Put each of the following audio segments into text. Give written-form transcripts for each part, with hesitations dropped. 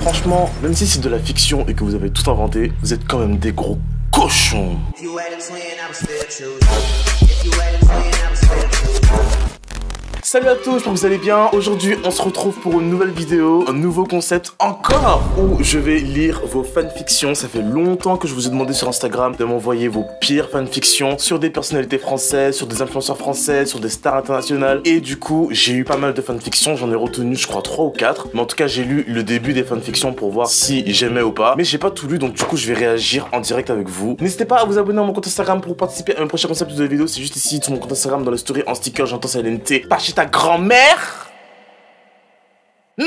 Franchement, même si c'est de la fiction et que vous avez tout inventé, vous êtes quand même des gros cochons. Salut à tous, j'espère que vous allez bien. Aujourd'hui, on se retrouve pour une nouvelle vidéo, un nouveau concept encore, où je vais lire vos fanfictions. Ça fait longtemps que je vous ai demandé sur Instagram de m'envoyer vos pires fanfictions sur des personnalités françaises, sur des influenceurs français, sur des stars internationales. Et du coup, j'ai eu pas mal de fanfictions, j'en ai retenu je crois 3 ou 4. Mais en tout cas, j'ai lu le début des fanfictions pour voir si j'aimais ou pas. Mais j'ai pas tout lu, donc du coup, je vais réagir en direct avec vous. N'hésitez pas à vous abonner à mon compte Instagram pour participer à un prochain concept de vidéo. C'est juste ici, sur mon compte Instagram, dans les stories en sticker, j'entends ça LNT. Pas chez ta grand-mère. Non!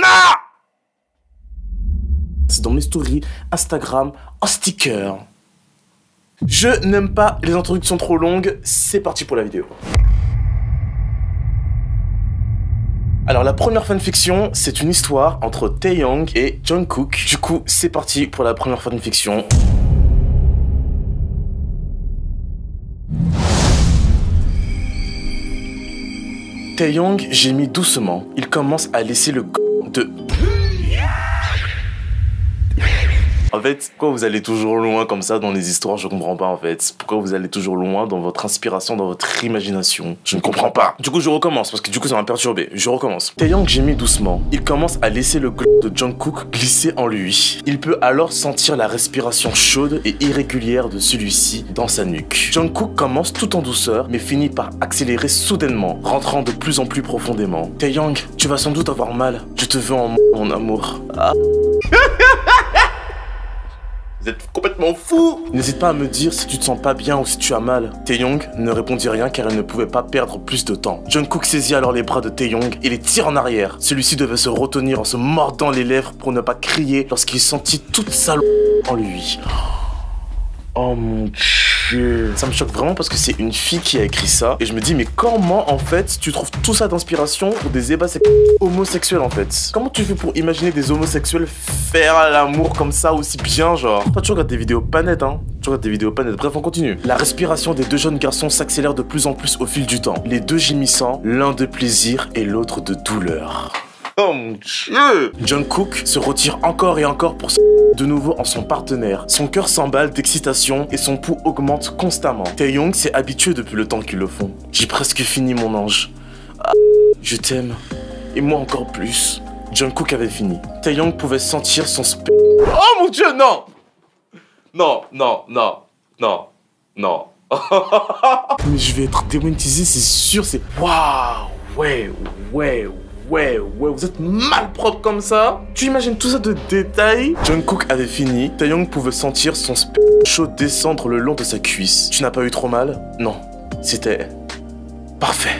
C'est dans mes stories Instagram en sticker. Je n'aime pas les introductions trop longues. C'est parti pour la vidéo. Alors la première fanfiction, c'est une histoire entre Taeyong et Jungkook. Du coup, c'est parti pour la première fanfiction. Taeyong gémit doucement. Il commence à laisser le de... En fait, pourquoi vous allez toujours loin comme ça dans les histoires? Je comprends pas en fait. Pourquoi vous allez toujours loin dans votre inspiration, dans votre imagination? Je ne comprends pas. Du coup, je recommence parce que du coup, ça m'a perturbé. Je recommence. Taeyong gémit doucement. Il commence à laisser le de Jungkook glisser en lui. Il peut alors sentir la respiration chaude et irrégulière de celui-ci dans sa nuque. Jungkook commence tout en douceur, mais finit par accélérer soudainement, rentrant de plus en plus profondément. Taeyong, tu vas sans doute avoir mal. Je te veux en mon amour. Ah. Vous êtes complètement fou! N'hésite pas à me dire si tu te sens pas bien ou si tu as mal. Taeyong ne répondit rien car il ne pouvait pas perdre plus de temps. Jungkook saisit alors les bras de Taeyong et les tire en arrière. Celui-ci devait se retenir en se mordant les lèvres pour ne pas crier lorsqu'il sentit toute sa en lui. Oh mon dieu. Ça me choque vraiment parce que c'est une fille qui a écrit ça. Et je me dis, mais comment en fait tu trouves tout ça d'inspiration pour des ébats homosexuels en fait? Comment tu fais pour imaginer des homosexuels faire l'amour comme ça aussi bien genre? Toi tu regardes des vidéos pas nettes hein. Tu regardes des vidéos pas nettes. Bref, on continue. La respiration des deux jeunes garçons s'accélère de plus en plus au fil du temps. Les deux gémissant, l'un de plaisir et l'autre de douleur. Oh mon dieu! Jungkook se retire encore et encore pour de nouveau en son partenaire. Son cœur s'emballe d'excitation et son pouls augmente constamment. Taeyong s'est habitué depuis le temps qu'ils le font. J'ai presque fini mon ange. Ah, je t'aime. Et moi encore plus. Jungkook avait fini. Taeyong pouvait sentir son Oh mon dieu, non! Non, non, non, non, non. Mais je vais être démonétisé, c'est sûr, c'est... Waouh! Ouais, vous êtes malpropre comme ça. Tu imagines tout ça de détails? Jungkook avait fini. Taeyong pouvait sentir son chaud descendre le long de sa cuisse. Tu n'as pas eu trop mal? Non, c'était parfait.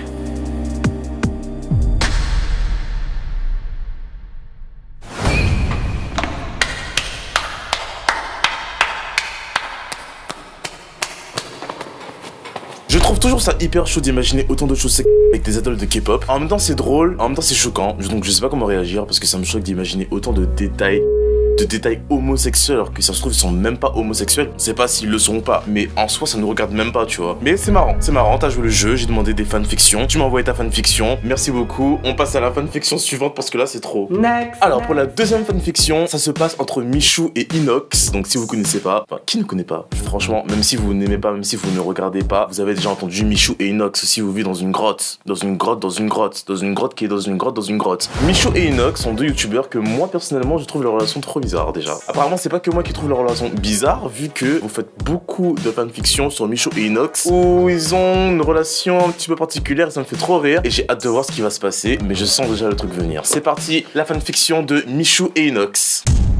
Je trouve toujours ça hyper chaud d'imaginer autant de choses avec des idoles de K-pop. En même temps c'est drôle, en même temps c'est choquant. Donc je sais pas comment réagir parce que ça me choque d'imaginer autant de détails homosexuels alors que ça se trouve ils sont même pas homosexuels. On sait pas s'ils le sont ou pas, mais en soi ça nous regarde même pas tu vois. Mais c'est marrant, t'as joué le jeu, j'ai demandé des fanfictions, tu m'as envoyé ta fanfiction, merci beaucoup. On passe à la fanfiction suivante parce que là c'est trop. Next. Alors pour la deuxième fanfiction, ça se passe entre Michou et Inox. Donc si vous connaissez pas, enfin qui ne connaît pas? Franchement, même si vous n'aimez pas, même si vous ne regardez pas, vous avez déjà entendu Michou et Inox si vous vivez dans une grotte. Dans une grotte qui est dans une grotte. Michou et Inox sont deux youtubeurs que moi personnellement je trouve leur relation trop bizarre déjà. Apparemment c'est pas que moi qui trouve leur relation bizarre vu que vous faites beaucoup de fanfictions sur Michou et Inox où ils ont une relation un petit peu particulière et ça me fait trop rire et j'ai hâte de voir ce qui va se passer mais je sens déjà le truc venir. C'est parti, la fanfiction de Michou et Inox.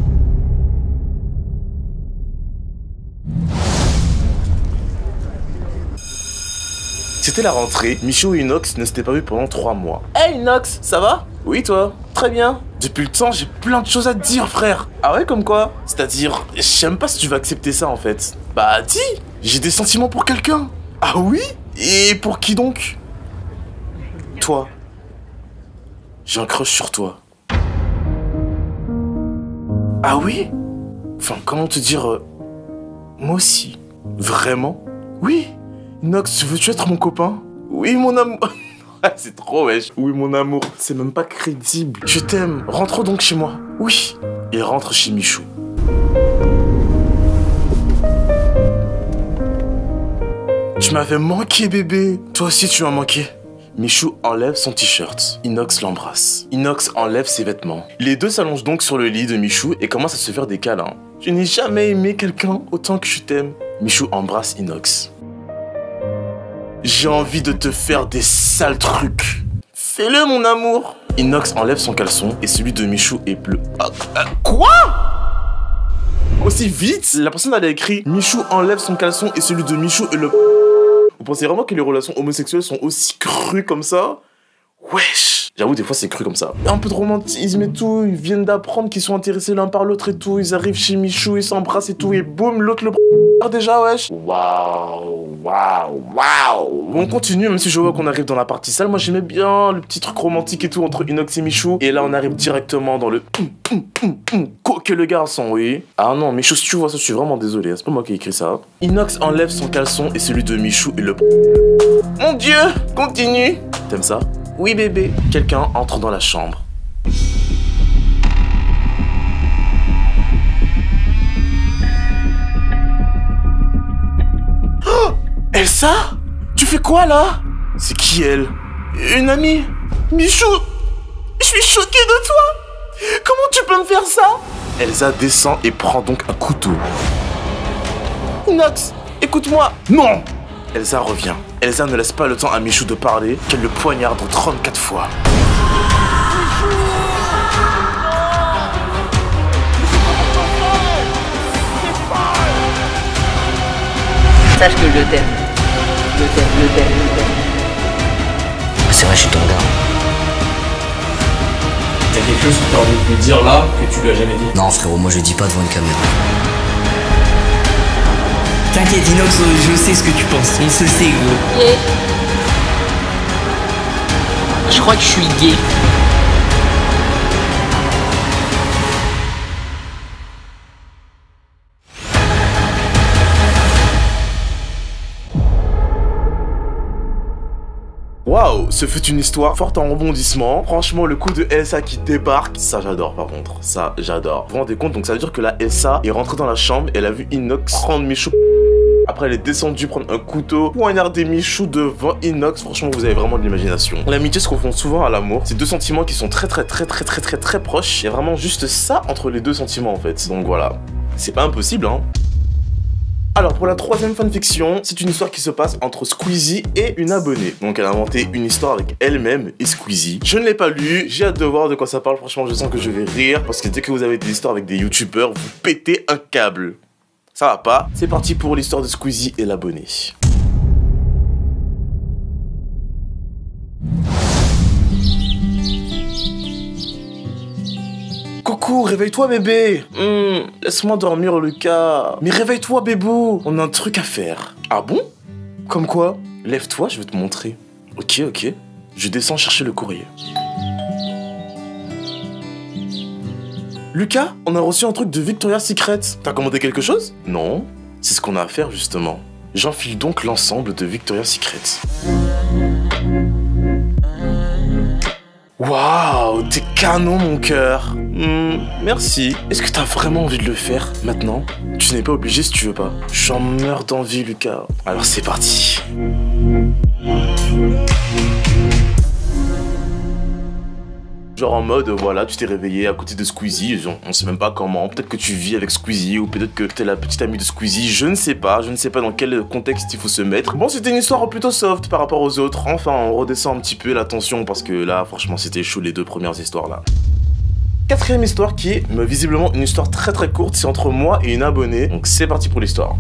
C'était la rentrée, Michou et Inox ne s'étaient pas vus pendant 3 mois. Hey Inox, ça va? Oui toi? Très bien. Depuis le temps, j'ai plein de choses à te dire frère. Ah ouais, comme quoi? C'est-à-dire, je sais même pas si tu vas accepter ça en fait. Bah dis, j'ai des sentiments pour quelqu'un. Ah oui? Et pour qui donc? Toi. J'ai un crush sur toi. Ah oui? Enfin, comment te dire... moi aussi. Vraiment? Oui. Nox, veux-tu être mon copain? Oui, mon amour. C'est trop wesh. Oui, mon amour. C'est même pas crédible. Je t'aime. Rentre donc chez moi. Oui. il rentre chez Michou. Tu m'avais manqué, bébé. Toi aussi, tu m'as manqué. Michou enlève son t-shirt. Inox l'embrasse. Inox enlève ses vêtements. Les deux s'allongent donc sur le lit de Michou et commencent à se faire des câlins. Je n'ai jamais aimé quelqu'un autant que je t'aime. Michou embrasse Inox. J'ai envie de te faire des sales trucs. Fais-le, mon amour. Inox enlève son caleçon et celui de Michou est bleu. Quoi? Aussi vite? La personne elle a écrit Michou enlève son caleçon et celui de Michou est le... Vous pensez vraiment que les relations homosexuelles sont aussi crues comme ça? Wesh! J'avoue, des fois, c'est cru comme ça. Un peu de romantisme et tout. Ils viennent d'apprendre qu'ils sont intéressés l'un par l'autre et tout. Ils arrivent chez Michou, ils s'embrassent et tout. Et boum, l'autre le déjà, wesh. Waouh, waouh, waouh. Bon, on continue, même si je vois qu'on arrive dans la partie sale. Moi, j'aimais bien le petit truc romantique et tout entre Inox et Michou. Et là, on arrive directement dans le que le garçon, oui. Ah non, Michou, si tu vois ça, je suis vraiment désolé. C'est pas moi qui ai écrit ça. Inox enlève son caleçon et celui de Michou et le... Mon Dieu, continue. T'aimes ça? Oui, bébé. Quelqu'un entre dans la chambre. Oh, Elsa? Tu fais quoi là? C'est qui elle? Une amie? Michou? Je suis choquée de toi. Comment tu peux me faire ça? Elsa descend et prend donc un couteau. Inox, écoute-moi. Non! Elsa revient. Elsa ne laisse pas le temps à Michou de parler, qu'elle le poignarde 34 fois. Sache que je t'aime. Je t'aime, je t'aime, je t'aime. C'est vrai, je suis ton gars. T'as quelque chose que t'as envie de lui dire là, que tu lui as jamais dit? Non frérot, moi je dis pas devant une caméra. T'inquiète Inox, je sais ce que tu penses, on se sait gros. Yeah. Je crois que je suis gay. Waouh, ce fut une histoire forte en rebondissement. Franchement, le coup de Elsa qui débarque, ça j'adore par contre, ça j'adore. Vous vous rendez compte, donc ça veut dire que la Elsa est rentrée dans la chambre, elle a vu Inox prendre Michou. Après, elle est descendue prendre un couteau, poignarder Michou devant Inox. Franchement, vous avez vraiment de l'imagination. L'amitié se confond souvent à l'amour. C'est deux sentiments qui sont très proches. Il y a vraiment juste ça entre les deux sentiments en fait. Donc voilà, c'est pas impossible hein. Alors pour la troisième fanfiction, c'est une histoire qui se passe entre Squeezie et une abonnée. Donc elle a inventé une histoire avec elle-même et Squeezie. Je ne l'ai pas lu, j'ai hâte de voir de quoi ça parle. Franchement, je sens que je vais rire parce que dès que vous avez des histoires avec des youtubeurs, vous pétez un câble. Ça va pas? C'est parti pour l'histoire de Squeezie et l'abonné. Coucou, réveille-toi bébé. Laisse-moi dormir Lucas. Mais réveille-toi bébou, on a un truc à faire. Ah bon? Comme quoi? Lève-toi, je vais te montrer. Ok. Je descends chercher le courrier. Lucas, on a reçu un truc de Victoria's Secret. T'as commandé quelque chose? Non, c'est ce qu'on a à faire justement. J'enfile donc l'ensemble de Victoria's Secret. Waouh, t'es canon mon cœur. Merci. Est-ce que t'as vraiment envie de le faire maintenant? Tu n'es pas obligé si tu veux pas. J'en meurs d'envie Lucas. Alors c'est parti. Genre en mode, voilà, tu t'es réveillé à côté de Squeezie, on sait même pas comment, peut-être que tu vis avec Squeezie, ou peut-être que t'es la petite amie de Squeezie, je ne sais pas dans quel contexte il faut se mettre. Bon, c'était une histoire plutôt soft par rapport aux autres, enfin, on redescend un petit peu la tension, parce que là, franchement, c'était chaud les deux premières histoires là. Quatrième histoire qui est, visiblement, une histoire très courte, c'est entre moi et une abonnée, donc c'est parti pour l'histoire.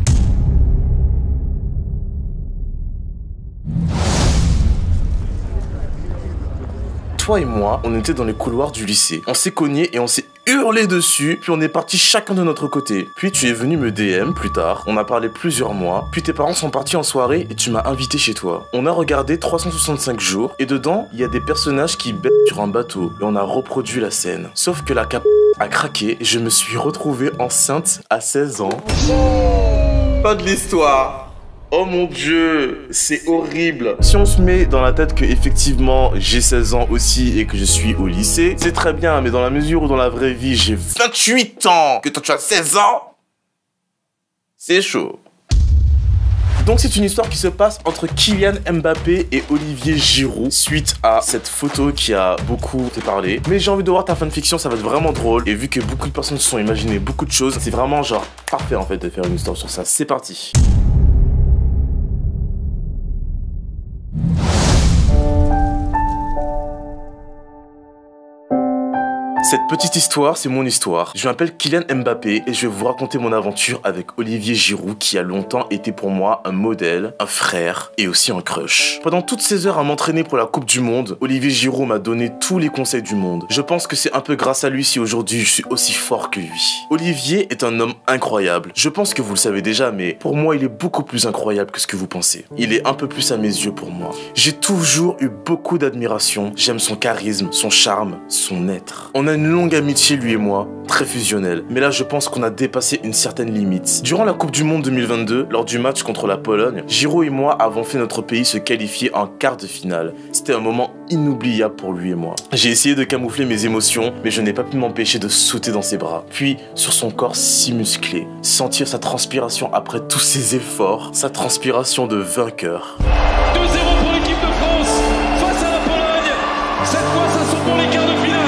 Toi et moi, on était dans les couloirs du lycée. On s'est cogné et on s'est hurlé dessus, puis on est partis chacun de notre côté. Puis tu es venu me DM plus tard, on a parlé plusieurs mois, puis tes parents sont partis en soirée et tu m'as invité chez toi. On a regardé 365 jours, et dedans, il y a des personnages qui bêtent sur un bateau, et on a reproduit la scène. Sauf que la cape a craqué et je me suis retrouvée enceinte à 16 ans. Pas de l'histoire. Oh mon dieu, c'est horrible. Si on se met dans la tête que effectivement j'ai 16 ans aussi et que je suis au lycée, c'est très bien, mais dans la mesure où dans la vraie vie j'ai 28 ans, que toi tu as 16 ans, c'est chaud. Donc c'est une histoire qui se passe entre Kylian Mbappé et Olivier Giroud suite à cette photo qui a beaucoup fait parler. Mais j'ai envie de voir ta fanfiction, ça va être vraiment drôle. Et vu que beaucoup de personnes se sont imaginé beaucoup de choses, c'est vraiment genre parfait en fait de faire une histoire sur ça. C'est parti. Cette petite histoire, c'est mon histoire. Je m'appelle Kylian Mbappé et je vais vous raconter mon aventure avec Olivier Giroud qui a longtemps été pour moi un modèle, un frère et aussi un crush. Pendant toutes ces heures à m'entraîner pour la Coupe du Monde, Olivier Giroud m'a donné tous les conseils du monde. Je pense que c'est un peu grâce à lui si aujourd'hui je suis aussi fort que lui. Olivier est un homme incroyable. Je pense que vous le savez déjà, mais pour moi il est beaucoup plus incroyable que ce que vous pensez. Il est un peu plus à mes yeux pour moi. J'ai toujours eu beaucoup d'admiration. J'aime son charisme, son charme, son être. On a une longue amitié lui et moi, très fusionnelle. Mais là je pense qu'on a dépassé une certaine limite. Durant la Coupe du Monde 2022, lors du match contre la Pologne, Giroud et moi avons fait notre pays se qualifier en quart de finale. C'était un moment inoubliable pour lui et moi. J'ai essayé de camoufler mes émotions, mais je n'ai pas pu m'empêcher de sauter dans ses bras. Puis, sur son corps si musclé, sentir sa transpiration après tous ses efforts, sa transpiration de vainqueur. 2-0 pour l'équipe de France face à la Pologne. Cette fois, ça sent pour les quarts de finale.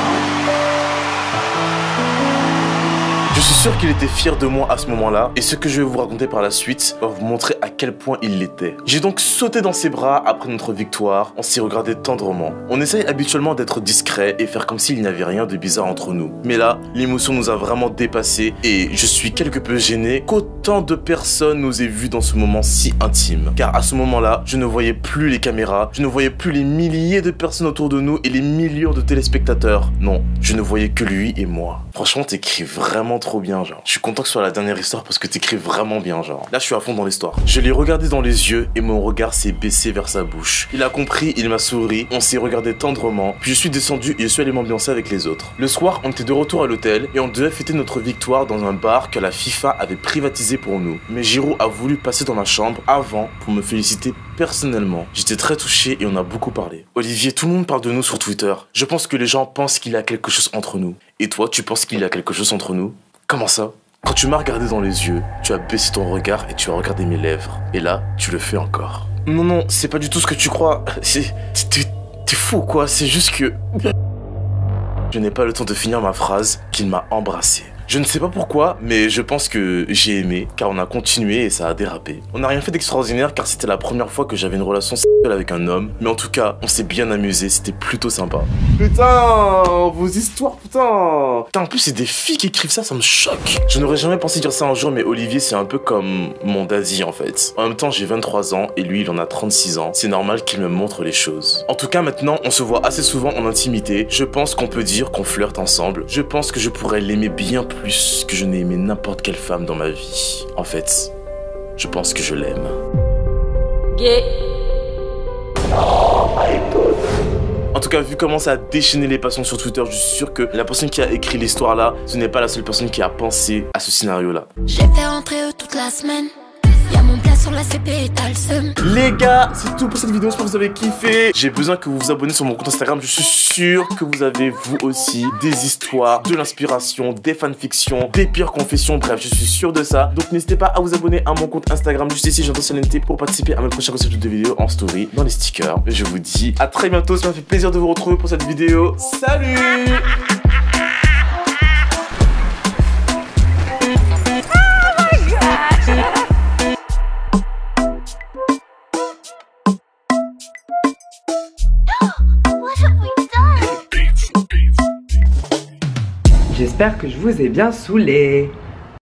Je suis sûr qu'il était fier de moi à ce moment-là, et ce que je vais vous raconter par la suite va vous montrer à quel point il l'était. J'ai donc sauté dans ses bras après notre victoire, on s'y regardait tendrement. On essaye habituellement d'être discret et faire comme s'il n'y avait rien de bizarre entre nous. Mais là, l'émotion nous a vraiment dépassés, et je suis quelque peu gêné qu'autant de personnes nous aient vus dans ce moment si intime. Car à ce moment-là, je ne voyais plus les caméras, je ne voyais plus les milliers de personnes autour de nous et les millions de téléspectateurs. Non, je ne voyais que lui et moi. Franchement, t'écris vraiment trop bien, genre. Je suis content que ce soit la dernière histoire parce que t'écris vraiment bien, genre. Là, je suis à fond dans l'histoire. Je l'ai regardé dans les yeux et mon regard s'est baissé vers sa bouche. Il a compris, il m'a souri, on s'est regardé tendrement, puis je suis descendu et je suis allé m'ambiancer avec les autres. Le soir, on était de retour à l'hôtel et on devait fêter notre victoire dans un bar que la FIFA avait privatisé pour nous. Mais Giroud a voulu passer dans ma chambre avant pour me féliciter personnellement. J'étais très touché et on a beaucoup parlé. Olivier, tout le monde parle de nous sur Twitter. Je pense que les gens pensent qu'il y a quelque chose entre nous. Et toi, tu penses qu'il y a quelque chose entre nous? Comment ça? Quand tu m'as regardé dans les yeux, tu as baissé ton regard et tu as regardé mes lèvres. Et là, tu le fais encore. Non, c'est pas du tout ce que tu crois. T'es fou quoi, c'est juste que... Je n'ai pas le temps de finir ma phrase qu'il m'a embrassé. Je ne sais pas pourquoi, mais je pense que j'ai aimé, car on a continué et ça a dérapé. On n'a rien fait d'extraordinaire car c'était la première fois que j'avais une relation sexuelle avec un homme, mais en tout cas, on s'est bien amusé, c'était plutôt sympa. Putain, vos histoires, putain. En plus, c'est des filles qui écrivent ça, ça me choque. Je n'aurais jamais pensé dire ça un jour, mais Olivier, c'est un peu comme mon daddy en fait. En même temps, j'ai 23 ans et lui, il en a 36 ans. C'est normal qu'il me montre les choses. En tout cas, maintenant, on se voit assez souvent en intimité. Je pense qu'on peut dire qu'on flirte ensemble. Je pense que je pourrais l'aimer bien plus que je n'ai aimé n'importe quelle femme dans ma vie. En fait, je pense que je l'aime. Gay. En tout cas, vu comment ça a déchaîné les passions sur Twitter, je suis sûr que la personne qui a écrit l'histoire là, ce n'est pas la seule personne qui a pensé à ce scénario là. J'ai fait rentrer eux toute la semaine. Y'a mon plat sur la CP et t'as le seum. Les gars, c'est tout pour cette vidéo, j'espère que vous avez kiffé. J'ai besoin que vous vous abonnez sur mon compte Instagram. Je suis sûr que vous avez vous aussi des histoires, de l'inspiration, des fanfictions, des pires confessions. Bref, je suis sûr de ça. Donc n'hésitez pas à vous abonner à mon compte Instagram juste ici, JantoCNT, pour participer à mes prochaines recettes de vidéos en story, dans les stickers. Je vous dis à très bientôt, ça m'a fait plaisir de vous retrouver pour cette vidéo. Salut! J'espère que je vous ai bien saoulé.